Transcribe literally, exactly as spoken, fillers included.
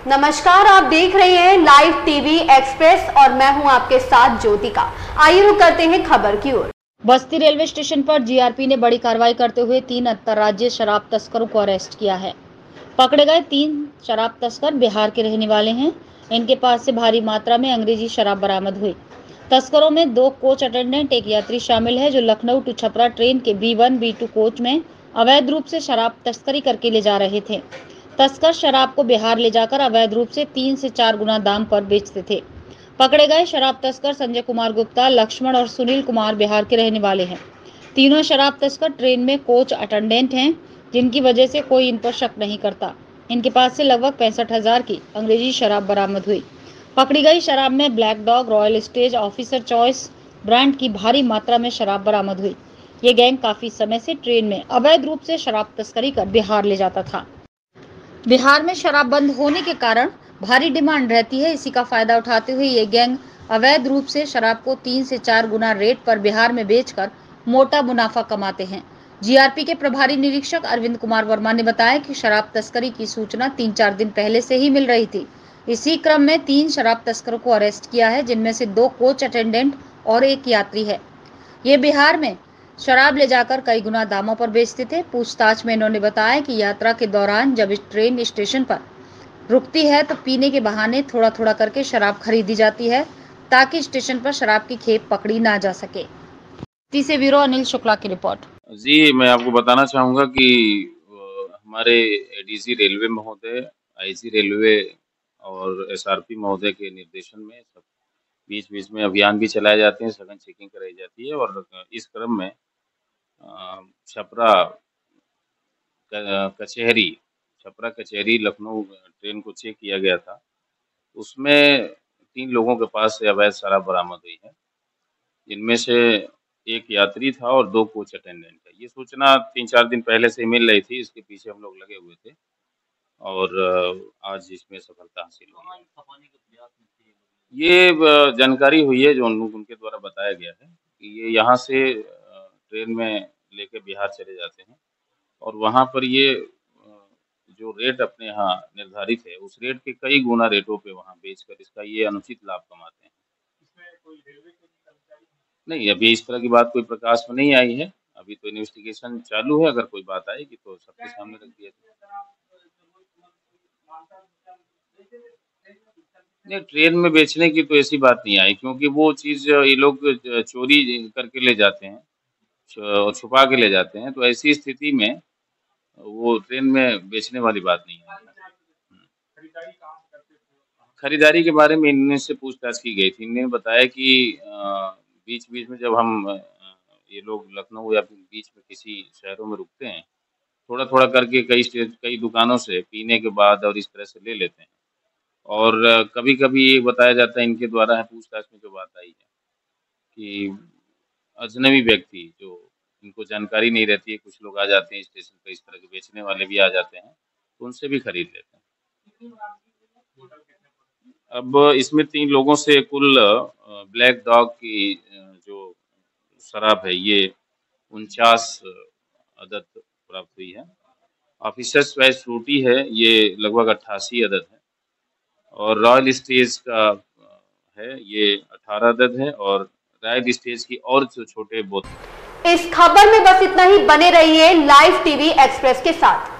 नमस्कार, आप देख रहे हैं लाइव टीवी एक्सप्रेस और मैं हूं आपके साथ ज्योतिका। आइए रुक करते हैं खबर की ओर। बस्ती रेलवे स्टेशन पर जीआरपी ने बड़ी कार्रवाई करते हुए तीन अंतर्राज्यीय शराब तस्करों को अरेस्ट किया है। पकड़े गए तीन शराब तस्कर बिहार के रहने वाले हैं। इनके पास से भारी मात्रा में अंग्रेजी शराब बरामद हुई। तस्करों में दो कोच अटेंडेंट, एक यात्री शामिल है जो लखनऊ टू छपरा ट्रेन के B one B two coach में अवैध रूप से शराब तस्करी करके ले जा रहे थे। तस्कर शराब को बिहार ले जाकर अवैध रूप से तीन से चार गुना दाम पर बेचते थे। पकड़े गए शराब तस्कर संजय कुमार गुप्ता, लक्ष्मण और सुनील कुमार बिहार के रहने वाले हैं। तीनों शराब तस्कर ट्रेन में कोच अटेंडेंट हैं, जिनकी वजह से कोई इन पर शक नहीं करता। इनके पास से लगभग पैंसठ हजार की अंग्रेजी शराब बरामद हुई। पकड़ी गई शराब में Black Dog, Royal Stag, Officer Choice brand की भारी मात्रा में शराब बरामद हुई। ये गैंग काफी समय से ट्रेन में अवैध रूप से शराब तस्करी कर बिहार ले जाता था। बिहार में शराब बंद होने के कारण भारी डिमांड रहती है। इसी का फायदा उठाते हुए ये गैंग अवैध रूप से शराब को तीन से चार गुना रेट पर बिहार में बेचकर मोटा मुनाफा कमाते हैं। जीआरपी के प्रभारी निरीक्षक अरविंद कुमार वर्मा ने बताया कि शराब तस्करी की सूचना तीन चार दिन पहले से ही मिल रही थी। इसी क्रम में तीन शराब तस्करों को अरेस्ट किया है, जिनमें से दो कोच अटेंडेंट और एक यात्री है। ये बिहार में शराब ले जाकर कई गुना दामों पर बेचते थे। पूछताछ में इन्होंने बताया कि यात्रा के दौरान जब इस ट्रेन स्टेशन पर रुकती है तो पीने के बहाने थोड़ा थोड़ा करके शराब खरीदी जाती है, ताकि स्टेशन पर शराब की खेप पकड़ी ना जा सके। से ब्यूरो अनिल शुक्ला की रिपोर्ट। जी, मैं आपको बताना चाहूँगा कि हमारे एडीसी रेलवे महोदय, आईजी रेलवे और एसआरपी महोदय के निर्देशन में सब बीच बीच में अभियान भी चलाए जाते हैं, सघन चेकिंग कराई जाती है और इस क्रम में छपरा कचहरी छपरा कचहरी लखनऊ ट्रेन को चेक किया गया था। उसमें तीन लोगों के पास से अवैध शराब बरामद हुई है, जिनमें से एक यात्री था और दो कोच अटेंडेंट है। ये सूचना तीन चार दिन पहले से मिल रही थी, इसके पीछे हम लोग लगे हुए थे और आज इसमें सफलता हासिल हुई है। ये जानकारी हुई है जो उनके द्वारा बताया गया है कि ये यहाँ से ट्रेन में लेके बिहार चले जाते हैं और वहाँ पर ये जो रेट अपने यहाँ निर्धारित है उस रेट के कई गुना रेटों पे वहाँ बेचकर इसका ये अनुचित लाभ कमाते हैं। नहीं, अभी इस तरह की बात कोई प्रकाश में नहीं आई है। अभी तो इन्वेस्टिगेशन चालू है। अगर कोई बात आएगी तो सबके सामने रख दिया जाएगा। नहीं, ट्रेन में बेचने की तो ऐसी बात नहीं आई, क्योंकि वो चीज़ ये लोग चोरी करके ले जाते हैं और छुपा के ले जाते हैं, तो ऐसी स्थिति में वो ट्रेन में बेचने वाली बात नहीं है। खरीदारी के बारे में इनसे पूछताछ की गई थी। इन्होंने बताया कि बीच बीच में जब हम ये लोग लखनऊ या बीच में किसी शहरों में रुकते हैं, थोड़ा थोड़ा करके कई कई दुकानों से पीने के बाद और इस तरह से ले लेते हैं। और कभी कभी ये बताया जाता है इनके द्वारा है पूछताछ में जो बात आई है कि अजनबी व्यक्ति जो इनको जानकारी नहीं रहती है, कुछ लोग आ जाते हैं स्टेशन पर, इस तरह के बेचने वाले भी आ जाते हैं, तो उनसे भी खरीद लेते हैं। अब इसमें तीन लोगों से कुल ब्लैक डॉग की जो शराब है ये उनचास अदद प्राप्त हुई है। ऑफिसर चॉइस फ्रूटी है, ये लगभग अट्ठासी अदद है और रॉयल स्टेज का है ये अठारह अदद है और रॉयल स्टेज की और जो छोटे बोतल। इस खबर में बस इतना ही। बने रहिए लाइव टीवी एक्सप्रेस के साथ।